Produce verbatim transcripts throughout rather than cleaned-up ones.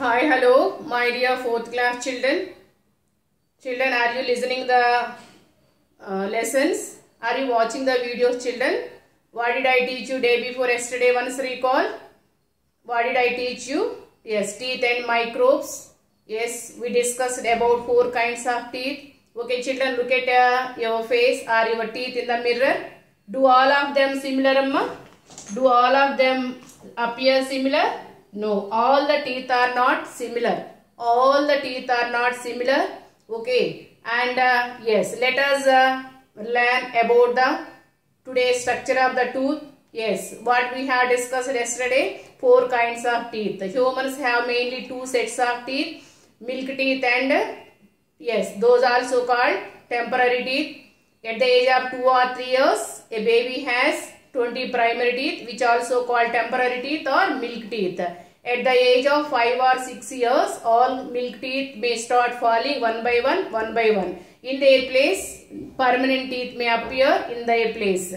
Hi, hello, my dear fourth class children. Children, are you listening the uh, lessons? Are you watching the videos, children? What did I teach you day before yesterday? Once recall. What did I teach you? Yes, teeth and microbes. Yes, we discussed about four kinds of teeth. Okay, children, look at uh, your face or your teeth in the mirror. Do all of them similar, Amma? Do all of them appear similar? No, all the teeth are not similar. All the teeth are not similar. Okay, and uh, yes, let us uh, learn about the today's structure of the tooth. Yes, what we have discussed yesterday, four kinds of teeth. The humans have mainly two sets of teeth, milk teeth and uh, yes, those are also called temporary teeth. At the age of two or three years, a baby has twenty primary teeth, which also called temporary teeth or milk teeth. At the age of five or six years, all milk teeth may start falling one by one, one by one. In their place, permanent teeth may appear in their place.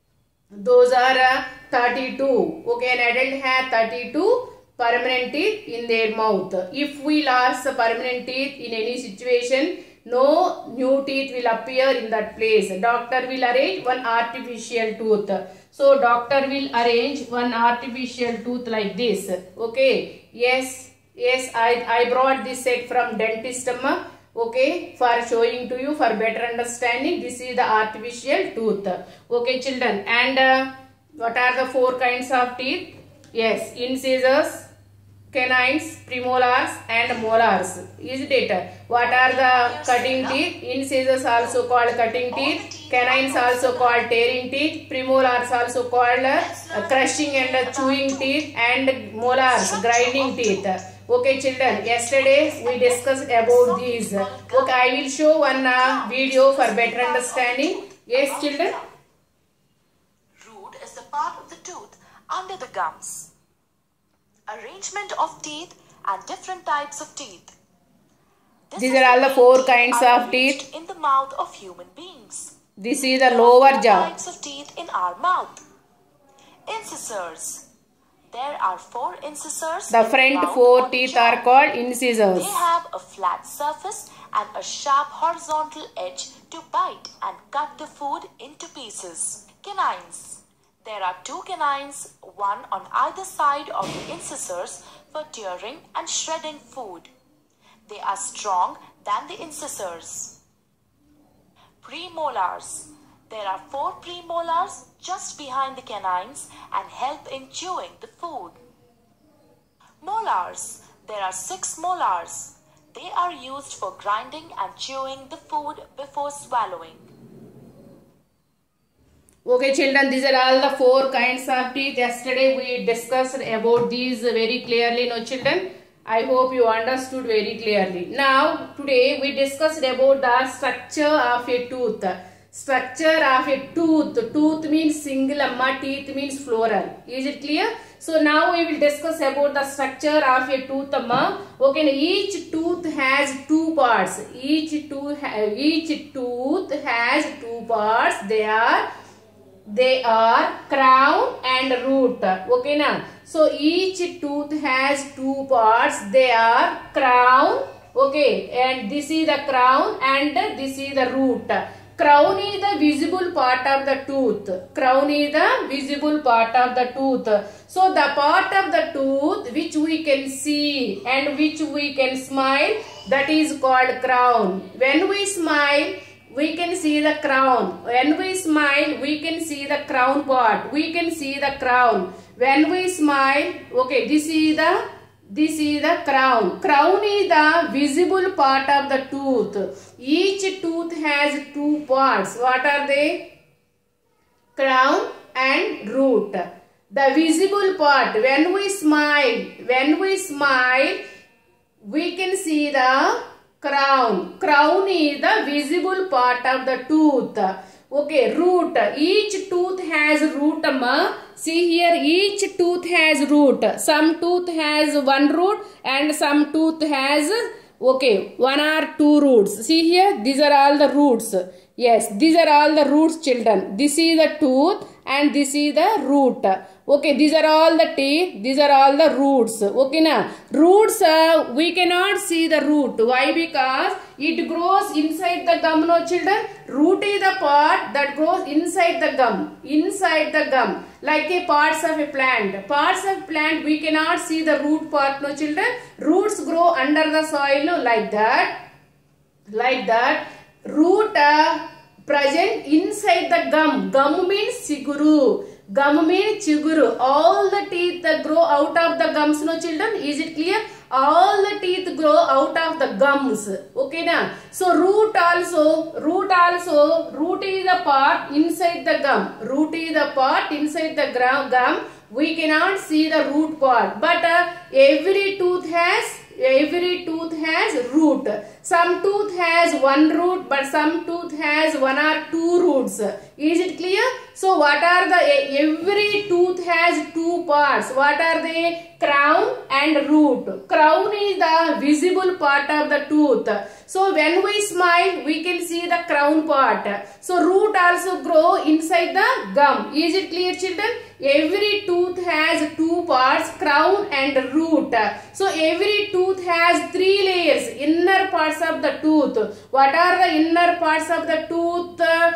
Those are uh, thirty-two. Okay, an adult has thirty-two permanent teeth in their mouth. If we lost the permanent teeth in any situation, no new teeth will appear in that place. Doctor will arrange one artificial tooth. So doctor will arrange one artificial tooth like this. Okay. Yes. Yes. I, I brought this set from dentist. Okay. For showing to you for better understanding. This is the artificial tooth. Okay, children. And uh, what are the four kinds of teeth? Yes. Incisors, canines, premolars and molars. Is it? What are the cutting teeth? Incisors also called cutting teeth. Canines also called tearing teeth. Premolars also called uh, crushing and uh, chewing teeth. And molars, grinding teeth. Okay, children. Yesterday we discussed about these. Okay, I will show one uh, video for better understanding. Yes, children. Root is the part of the tooth under the gums. Arrangement of teeth and different types of teeth. This These are all the four kinds of teeth in the mouth of human beings. This is the lower jaw. Types of teeth in our mouth. Incisors. There are four incisors. The front four teeth are called incisors. They have a flat surface and a sharp horizontal edge to bite and cut the food into pieces. Canines. There are two canines, one on either side of the incisors for tearing and shredding food. They are strong than the incisors. Premolars. There are four premolars just behind the canines and help in chewing the food. Molars. There are six molars. They are used for grinding and chewing the food before swallowing. Okay, children, these are all the four kinds of teeth. Yesterday we discussed about these very clearly, no children? I hope you understood very clearly. Now, today we discussed about the structure of a tooth. Structure of a tooth. Tooth means single, amma, teeth means plural. Is it clear? So now we will discuss about the structure of a tooth, amma. Okay, each tooth has two parts. Each tooth, each tooth has two parts. They are They are crown and root. Okay, now. So each tooth has two parts. They are crown. Okay, and this is the crown and this is the root. Crown is the visible part of the tooth. Crown is the visible part of the tooth. So the part of the tooth which we can see and which we can smile, that is called crown. When we smile, we can see the crown. When we smile, we can see the crown part. We can see the crown. When we smile, okay, this is the this is the crown. Crown is the visible part of the tooth. Each tooth has two parts. What are they? Crown and root. The visible part, when we smile, when we smile, we can see the crown. Crown is the visible part of the tooth. Okay, root. Each tooth has root, amma. See here, each tooth has root. Some tooth has one root and some tooth has, okay, one or two roots. See here, these are all the roots. Yes, these are all the roots, children. This is the tooth and this is the root. Okay, these are all the teeth. These are all the roots. Okay, now roots uh, we cannot see the root. Why? Because it grows inside the gum. No, children. Root is the part that grows inside the gum. Inside the gum, like a parts of a plant. Parts of plant we cannot see the root part. No, children. Roots grow under the soil. No, like that. Like that. Root uh, present inside the gum. Gum means chiguru. Gum means chiguru. All the teeth that grow out of the gums, no children. Is it clear? All the teeth grow out of the gums. Okay na? So root also, root also, root is the part inside the gum. Root is the part inside the gum. We cannot see the root part. But uh, every tooth has Every tooth has root. Some tooth has one root, but some tooth has one or two roots. Is it clear? So what are the, every tooth has two parts. What are they? Crown and root. Crown is the visible part of the tooth. So when we smile, we can see the crown part. So root also grow inside the gum. Is it clear, children? Every tooth has two parts, crown and root. So every tooth has three layers, inner parts of the tooth. What are the inner parts of the tooth?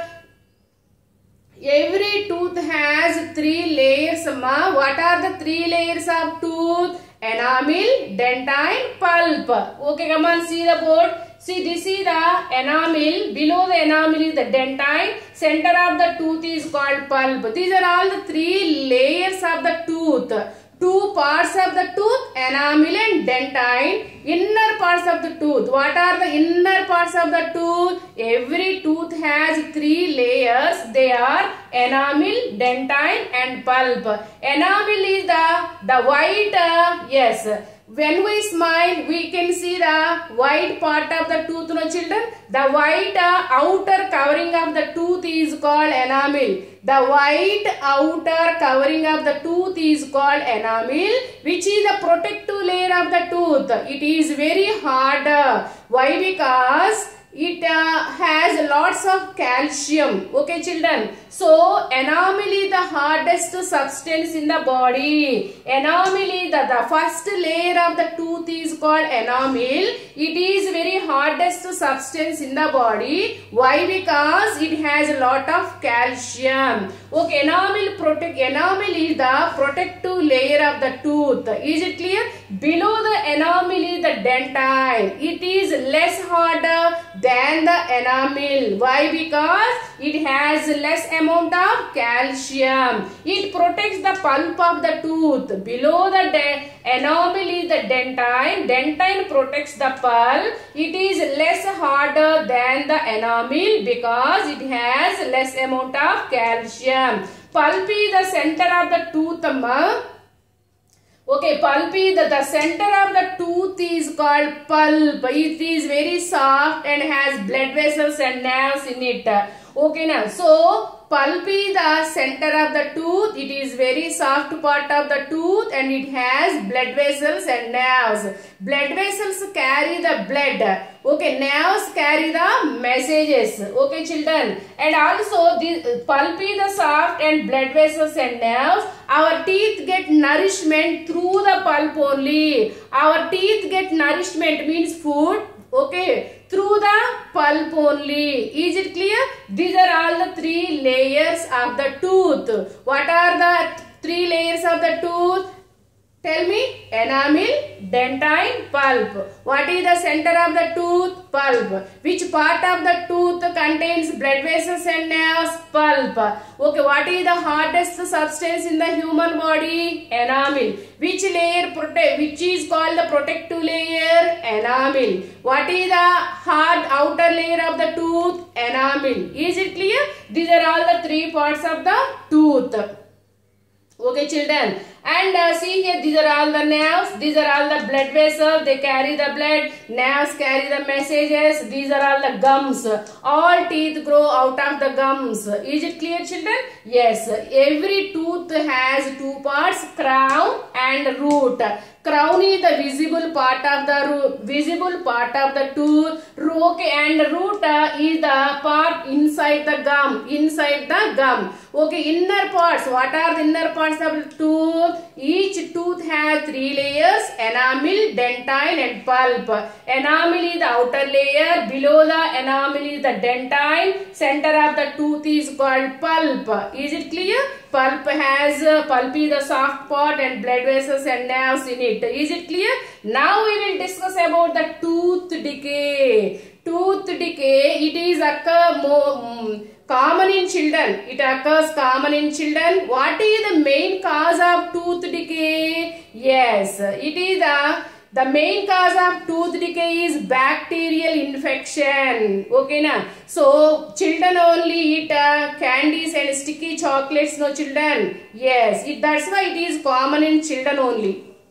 Every tooth has three layers, ma. What are the three layers of tooth? Enamel, dentine, pulp. Okay, come on, see the board. See, this is the enamel. Below the enamel is the dentine. Center of the tooth is called pulp. These are all the three layers of the tooth. Two parts of the tooth, enamel and dentine. Inner parts of the tooth. What are the inner parts of the tooth? Every tooth has three layers. They are enamel, dentine and pulp. Enamel is the, the white, uh, yes. When we smile, we can see the white part of the tooth, no children. The white uh, outer covering of the tooth is called enamel. The white outer covering of the tooth is called enamel, which is the protective layer of the tooth. It is very hard. Why? Because it uh, has lots of calcium. Okay, children. So enamel is the hardest substance in the body. Enamel is the, the first layer of the tooth is called enamel. It is very hardest substance in the body. Why? Because it has a lot of calcium. Okay, enamel protect enamel is the protective layer of the tooth. Is it clear? Below the enamel is the dentine. It is less harder than the enamel. Why? Because it has less amount of calcium. It protects the pulp of the tooth. Below the enamel is the dentine. Dentine protects the pulp. It is less harder than the enamel because it has less amount of calcium. Pulp is the center of the tooth. Ma. Okay, pulp is the, the center of the tooth is called pulp. It is very soft and has blood vessels and nerves in it. Okay, now so pulp is the center of the tooth. It is very soft part of the tooth and it has blood vessels and nerves. Blood vessels carry the blood. Okay, nerves carry the messages. Okay, children. And also the pulp is the soft and blood vessels and nerves. Our teeth get nourishment through the pulp only. Our teeth get nourishment means food. Okay, through the pulp only. Is it clear? These are all the three layers of the tooth. What are the three layers of the tooth? Tell me. Enamel, dentine, pulp. What is the center of the tooth? Pulp. Which part of the tooth contains blood vessels and nerves? Pulp. Okay, what is the hardest substance in the human body? Enamel. Which layer protect? Which is called the protective layer? Enamel. What is the hard outer layer of the tooth? Enamel. Is it clear? These are all the three parts of the tooth. Okay, children. And uh, see here, these are all the nerves. These are all the blood vessels. They carry the blood. Nerves carry the messages. These are all the gums. All teeth grow out of the gums. Is it clear, children? Yes. Every tooth has two parts, crown and root. Crown is the visible part of the root, visible part of the tooth. Okay, and root uh, is the part inside the gum, inside the gum. Okay, inner parts. What are the inner parts of the tooth? Each tooth has three layers: enamel, dentine, and pulp. Enamel is the outer layer. Below the enamel is the dentine. Center of the tooth is called pulp. Is it clear? Pulp has uh, pulp is the soft part and blood vessels and nerves in it. Is it clear? Now we will discuss about the tooth decay. Tooth decay, it is occur more um, common in children. It occurs common in children. What is the main cause of tooth decay? Yes, it is the The main cause of tooth decay is bacterial infection. Okay na? So children only eat uh, candies and sticky chocolates, no children? Yes, it, that's why it is common in children only.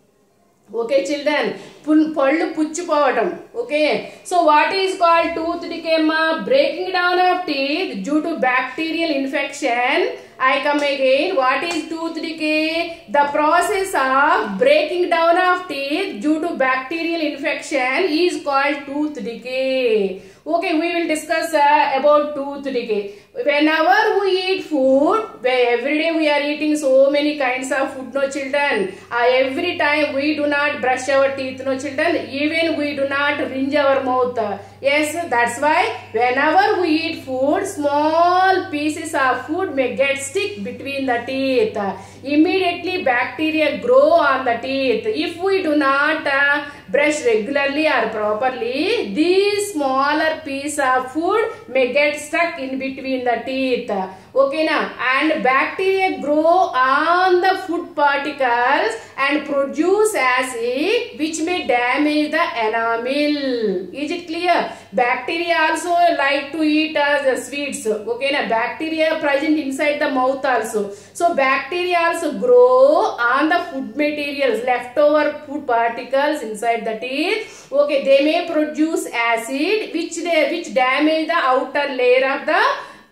Okay children, pallu puchupovatam. Okay, so what is called tooth decay ma? Breaking down of teeth due to bacterial infection. I come again. What is tooth decay? The process of breaking down of teeth due to bacterial infection is called tooth decay. Okay, we will discuss uh, about tooth decay. Whenever we eat food, every day we are eating so many kinds of food, no children. Uh, every time we do not brush our teeth, no children. Even we do not rinse our mouth. Yes, that's why whenever we eat food, small pieces of food may get stick between the teeth. Immediately bacteria grow on the teeth. If we do not uh, brush regularly or properly, these smaller piece of food may get stuck in between the teeth. Okay na? And bacteria grow on the food particles and produce acid which may damage the enamel. Is it clear? Bacteria also like to eat as uh, sweets. Okay na? Bacteria present inside the mouth also. So bacteria also grow on the food materials, leftover food particles inside the teeth. Okay, they may produce acid which they which damage the outer layer of the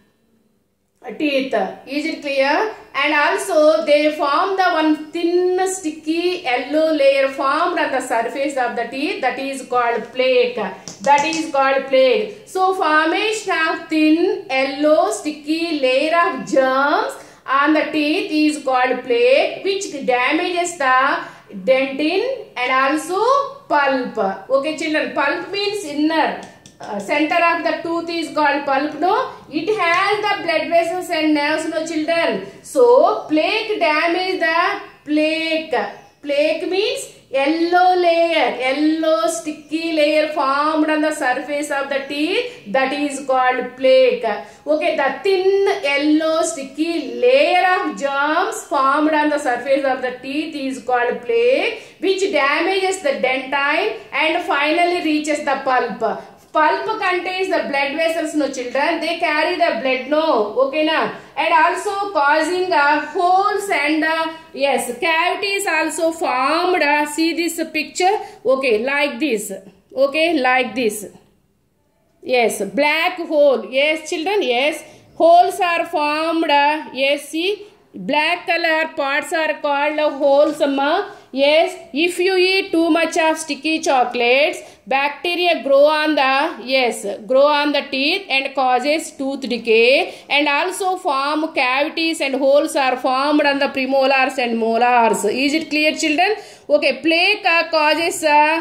teeth. Is it clear? And also they form the one thin sticky yellow layer formed on the surface of the teeth, that is called plaque. That is called plaque. So formation of thin yellow sticky layer of germs on the teeth is called plaque, which damages the dentin and also pulp. Okay children, pulp means inner. Uh, center of the tooth is called pulp, no? It has the blood vessels and nerves, no children? So plaque damage the plaque. Plaque means yellow layer, yellow sticky layer formed on the surface of the teeth, that is called plaque. Okay, the thin yellow sticky layer of germs formed on the surface of the teeth is called plaque, which damages the dentine and finally reaches the pulp. Pulp contains the blood vessels, no children? They carry the blood, no? Okay na? And also causing uh, holes and uh, yes, cavities also formed. Uh, see this picture? Okay, like this. Okay, like this. Yes, black hole. Yes children, yes. Holes are formed. Uh, yes, see? Black color parts are called uh, holes. Ma. Yes, if you eat too much of sticky chocolates, bacteria grow on the, yes, grow on the teeth and causes tooth decay, and also form cavities and holes are formed on the premolars and molars. Is it clear children? Okay, plaque uh, causes, uh,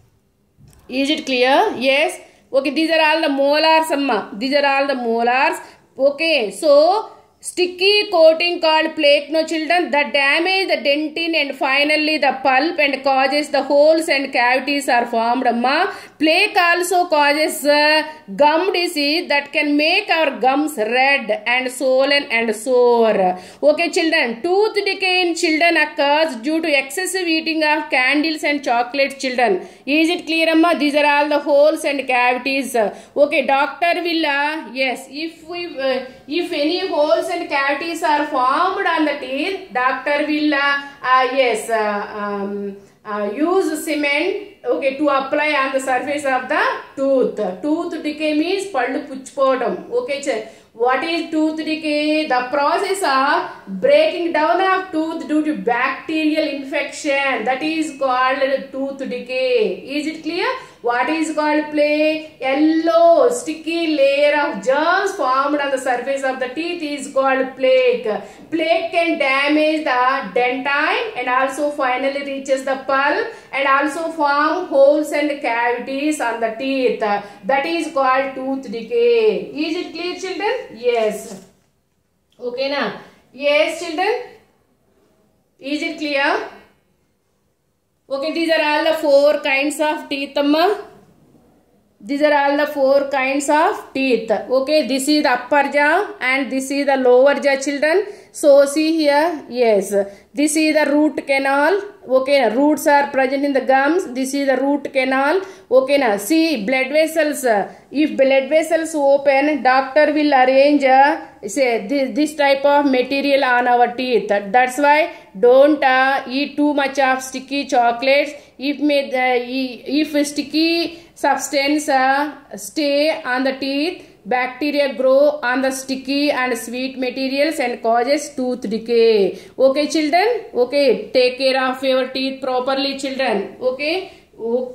is it clear? Yes. Okay, these are all the molars, amma. These are all the molars. Okay, so sticky coating called plaque, no children, that damage the dentin and finally the pulp and causes the holes and cavities are formed. Amma. Plaque also causes uh, gum disease that can make our gums red and swollen and sore. Okay children, tooth decay in children occurs due to excessive eating of candies and chocolates, children. Is it clear, amma? These are all the holes and cavities. Okay, doctor will, uh, yes, if we, uh, if any holes and cavities are formed on the teeth, doctor will uh, uh, yes uh, um, uh, use cement, okay, to apply on the surface of the tooth. Tooth decay means pallu puchupotam. Okay, What is tooth decay? The process of breaking down of tooth due to bacterial infection. That is called tooth decay. Is it clear? What is called plaque? Yellow sticky layer of germs formed on the surface of the teeth is called plaque. Plaque can damage the dentine and also finally reaches the pulp and also form holes and cavities on the teeth. That is called tooth decay. Is it clear, children? Yes. Okay now. Yes, children. Is it clear? Okay, these are all the four kinds of teeth, amma. These are all the four kinds of teeth. Okay, this is the upper jaw and this is the lower jaw, children. So see here, yes, this is the root canal. Okay, roots are present in the gums. This is the root canal. Okay, now see blood vessels. If blood vessels open, doctor will arrange uh, say this, this type of material on our teeth. That's why don't uh, eat too much of sticky chocolates. If made uh, if sticky substance uh, stay on the teeth, bacteria grow on the sticky and sweet materials and causes tooth decay. Okay, children. Okay, take care of your teeth properly, children. Okay. Oh.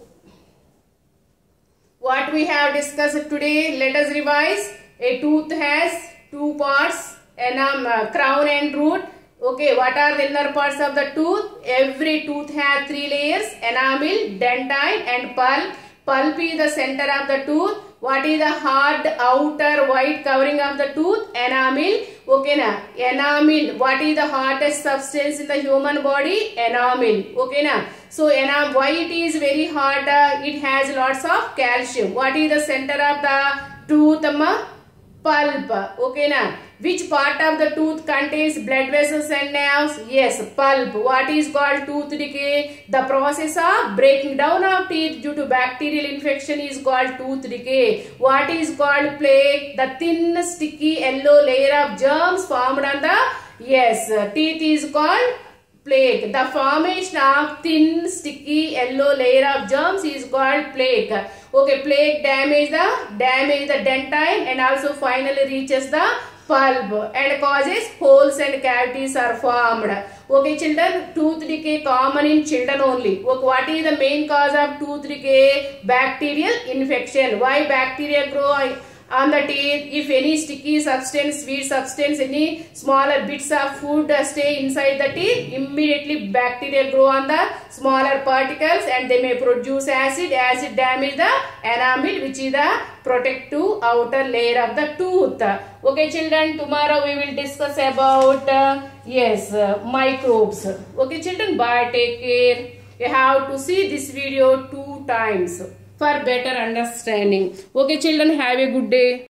What we have discussed today, let us revise. A tooth has two parts, enam, uh, crown and root. Okay, what are the inner parts of the tooth? Every tooth has three layers, enamel, dentine and pulp. Pulp is the center of the tooth. What is the hard outer white covering of the tooth? Enamel. Okay na. Enamel. What is the hardest substance in the human body? Enamel. Okay na. So enamel, why it is very hard? Uh, it has lots of calcium. What is the center of the tooth, amma? Pulp. Okay na. Which part of the tooth contains blood vessels and nerves? Yes, pulp. What is called tooth decay? The process of breaking down of teeth due to bacterial infection is called tooth decay. What is called plaque? The thin, sticky, yellow layer of germs formed on the, yes, teeth is called plaque. The formation of thin, sticky, yellow layer of germs is called plaque. Okay, plaque damage the, damage the dentine and also finally reaches the pulp and causes holes and cavities are formed. Okay, children, tooth decay common in children only. Okay, what is the main cause of tooth decay? Bacterial infection. Why bacteria grow on the teeth? If any sticky substance, sweet substance, any smaller bits of food stay inside the teeth, immediately bacteria grow on the smaller particles and they may produce acid. Acid damage the enamel, which is the protective outer layer of the tooth. Okay, children, tomorrow we will discuss about uh, yes uh, microbes. Okay, children, bye, take care. You have to see this video two times for better understanding. Okay, children, have a good day.